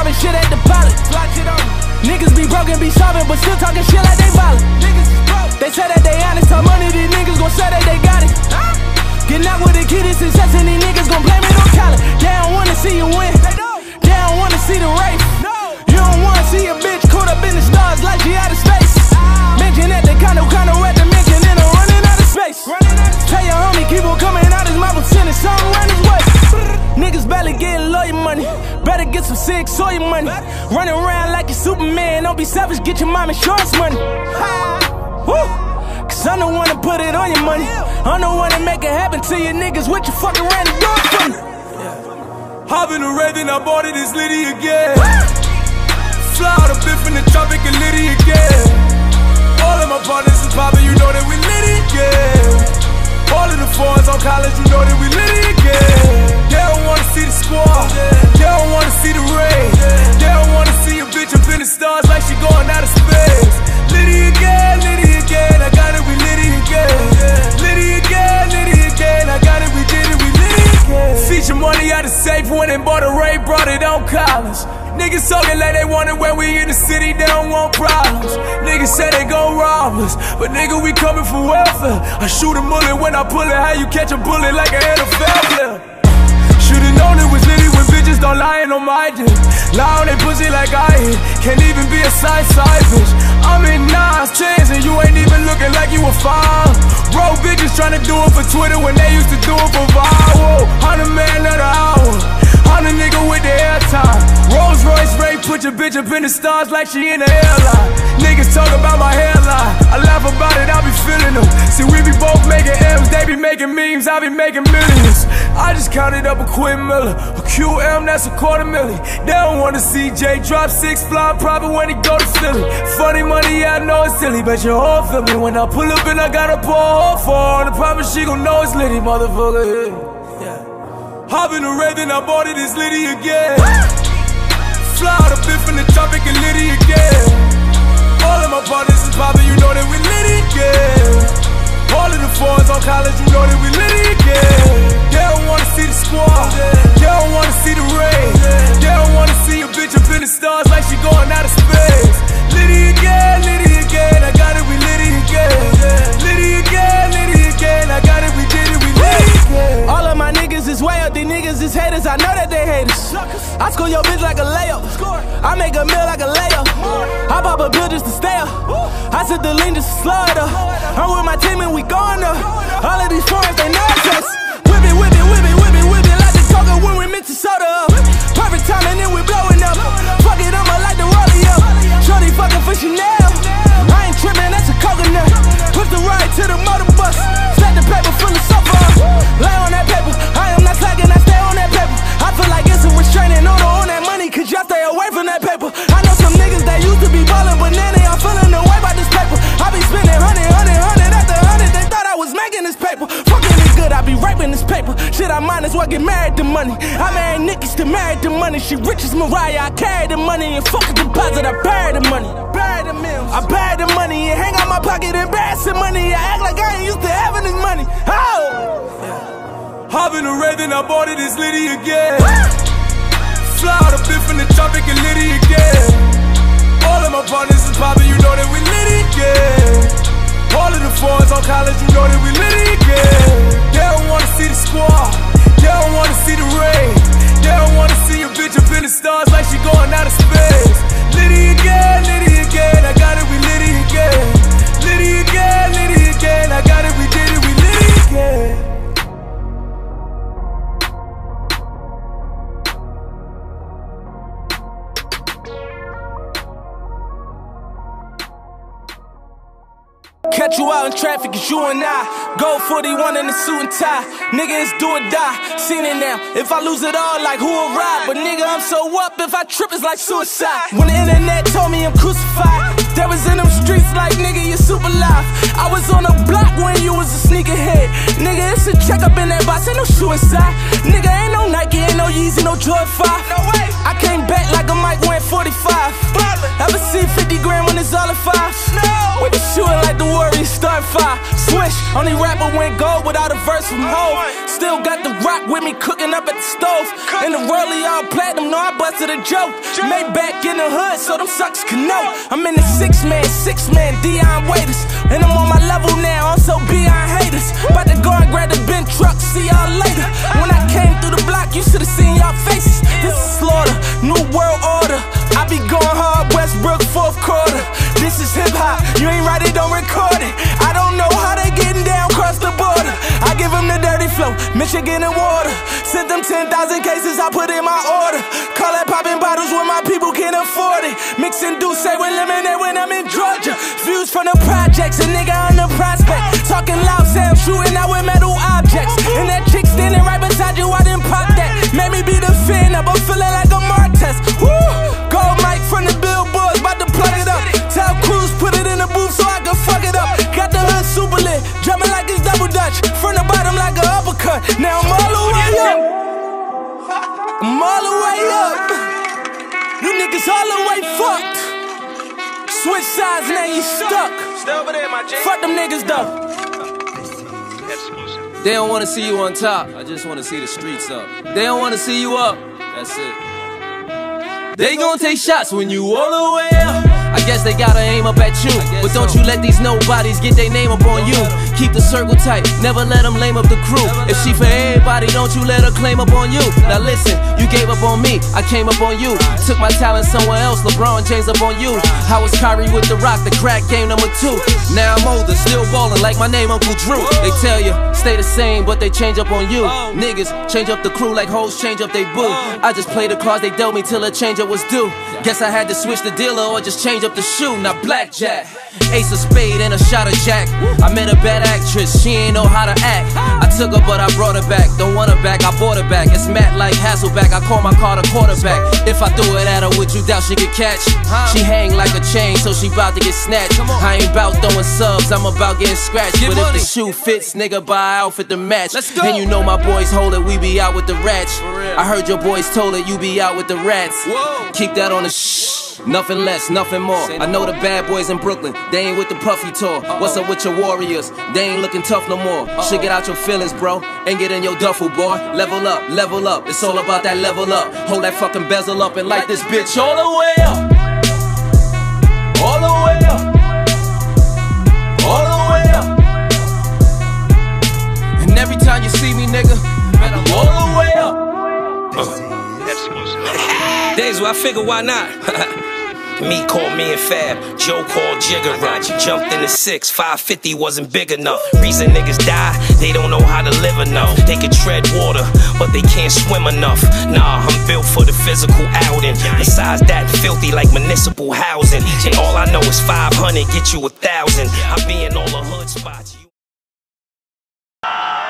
dropping shit at the pilot. Niggas be broken, be solving, but still talking shit like they violent. They say that they honest, how money these niggas gon' say that they got it. Getting out with the kid is success and these niggas gon' blame it on college. They don't wanna see you win, they don't wanna see the race. You don't wanna see a bitch caught up in the stars like she out of space. Mention that they kinda at the mention and I'm running out of space. Tell your homie keep on coming out his mouth and sending something around his way. Niggas barely getting lawyer money, better get some sick soy money. Running around like you Superman, don't be selfish, get your mom insurance money. Woo! Cause I'm the one to put it on your money. I'm the one to make it happen to you niggas. What you fucking ran the door for me? Hop in the red, then I bought it, it's Liddy again. Fly out a bit from the tropic and Liddy again. All of my partners is poppin', you know that we Liddy again. All of the fours on college, you know that we Liddy again. They don't wanna see the squad, they don't wanna see the rain. They don't wanna see a bitch up in the stars like she going out of space. Liddy again, I got it, we Liddy again. Liddy again, I got it, we did it, we Liddy again. Feature money out of safe, went and bought a Ray, brought it on college. Niggas talking like they want it when we in the city, they don't want problems. Niggas say they gon' rob us, but nigga we coming for welfare. I shoot a bullet when I pull it, how you catch a bullet like an NFL player? Should've known it was Liddy when bitches don't lying on my dick. Lie on they pussy like I hit, can't even be a side bitch. I'm in 9s, 10s and you ain't even looking like you a 5. Bro, bitches tryna do it for Twitter when they used to do it for viral. I'm the man of the hour, I'm the nigga with the airtime. Rolls Royce Ray, put your bitch up in the stars like she in the airline. Niggas talk about my hairline, I laugh about it, I be feeling them. See we be both making M's, they be making memes, I be making millions. I just counted up a Quinn Miller, a QM, that's a $250,000. They don't wanna see Jay drop 6 flying private when he go to Philly. Funny money, yeah, I know it's silly, but your whole feel me when I pull up and I got a pour hole for her. And I promise she gon' know it's Liddy, motherfucker. Yeah. Hop in the red, then I bought it, it's Liddy again. Fly out a bit from the tropic and Liddy again. All of my partners is poppin', you know that we Liddy again. All of the fours on college, you know that we Liddy again. They don't wanna see the squad, they don't wanna see the rain. They don't wanna see a bitch up in the stars like she going out of space. Liddy again, I got it, we Liddy again. Liddy again, I got it, we did it, we Liddy again. All of my niggas is way up, these niggas is haters, I know that they haters. I score your bitch like a layup, I make a meal like a layup. I pop a pill just to stay up, I said the lean just to slow it up. I'm with my team and we going up. All of these foreigns, they know us. Whip it, whip it, whip it, whip it, whip it like the coca when we mix the soda up. Perfect time and then we blowing up. Fuck it, I'ma like the rollie up. Shorty fucking for Chanel, I ain't tripping, that's a coconut. Push the ride to the motor bus, stack the paper full of sofa up. Lay on that paper, I am not slacking, I stay on that paper. I feel like it's a restraining order on that money, cause y'all stay away from that paper. I know some niggas that used to be ballin', but now they all feeling the way about this paper. I be spending 100 after 100, they thought I was making this paper. Fucking it good, I be raping this paper. Shit, I might as well get married to money. I married Nikki, still married to money. She rich as Mariah, I carry the money. And fuck a deposit, I bury the money. I bury the money and hang out my pocket, embarrassing money. I act like I ain't used to having this money. Oh! Hop in the red, then I bought it, it's Liddy again. Fly out a bit from the tropic and Liddy again. All of my partners is poppin', you know that we Liddy again. All of the fours on college, you know that we Liddy again. They don't wanna see the squad, they don't wanna see the rain. They don't wanna see a bitch up in the stars like she going out of space. Liddy again, I got it, we Liddy again. Liddy again, I got it, we did it, we Liddy again. Catch you out in traffic, it's you and I. Gold 41 in the suit and tie. Nigga, it's do or die. Seen it now. If I lose it all, like who will ride? But nigga, I'm so up. If I trip, it's like suicide. When the internet told me I'm crucified, they was in them streets like, nigga, you super live. I was on the block when you was a sneakerhead. Nigga, it's a check up in that box, ain't no suicide. Nigga, ain't no Nike, ain't no Yeezy, no Jordan 5. No way. I came back like a Mike went 45. Ever see 50 grand when it's all in fives? No. We be shooting like the Warriors start 5. Switch ice. Only rapper went gold without a verse from Hov. Still got the rock with me cooking up at the stove. And the rollie all platinum, know I busted a joke. Made back in the hood so them suckers can know. I'm in the six man, Dion Waiters. And I'm on my level now, also beyond haters. About to go and grab the bin truck, see y'all later. When I came through the block, you should've seen y'all faces. This is slaughter, new world order. I be going hard, Westbrook, fourth quarter. This is hip hop, you ain't write it, don't record it. I don't know how they getting down across the border. I give them the dirty flow, Michigan and water. Sent them 10,000 cases, I put in my order. Call that popping bottles when my people can't afford it. Mixing Douce with lemonade when I'm in Georgia. Views from the projects, a nigga on the prospect. Talking loud sound, shooting out with metal objects. And that chick standing right beside you, I didn't pop that. Made me be the fan up, I'm feeling like a Martez. Woo! Gold mic from the billboards, about to plug it up. Tell Cruz put it in the booth so I can fuck it up. Got the hood super lit, drumming like it's double dutch. From the bottom like an uppercut. Now I'm all the way up. I'm all the way up. You niggas all the way fucked. Switch sides, now you stuck. Fuck them niggas though. They don't wanna see you on top, I just wanna see the streets up. They don't wanna see you up, that's it. They gon' take shots when you all the way up. I guess they gotta aim up at you, but don't you let these nobodies get their name up on you. Keep the circle tight, never let them lame up the crew. If she for everybody, don't you let her claim up on you. Now listen, you gave up on me, I came up on you. Took my talent somewhere else, LeBron James up on you. I was Kyrie with the rock, the crack game #2. Now I'm older, still ballin' like my name Uncle Drew. They tell you, stay the same, but they change up on you. Niggas change up the crew like hoes change up they boo. I just play the cards they dealt me till a change up was due. Guess I had to switch the dealer or just change up the shoe. Now blackjack, ace of spade and a shot of jack. I met a bad actress, she ain't know how to act. I took her but I brought her back. Don't want her back, I bought her back. It's Matt like Hasselback, I call my car the quarterback. If I threw it at her, would you doubt she could catch? She hang like a chain, so she bout to get snatched. I ain't bout throwing subs, I'm about getting scratched. But if the shoe fits, nigga, buy an outfit to match. And you know my boys hold it, we be out with the rats. I heard your boys told it, you be out with the rats. Keep that on the shh, nothing less, nothing more. I know the bad boys in Brooklyn, they ain't with the Puffy tour. What's up with your Warriors? They ain't looking tough no more. Should get out your feelings, bro, and get in your duffel, boy. Level up, it's all about that level up. Hold that fucking bezel up and light this bitch all the way up. All the way up. All the way up. And every time you see me, nigga, man, I'm all the way up. Days where I figure why not? Me called me and Fab, Joe called Jigger Run. Jumped in the 6, 550 wasn't big enough. Reason niggas die, they don't know how to live enough. They can tread water, but they can't swim enough. Nah, I'm built for the physical outing. Besides that, filthy like municipal housing. And all I know is 500 get you 1,000. I be in all the hood spots.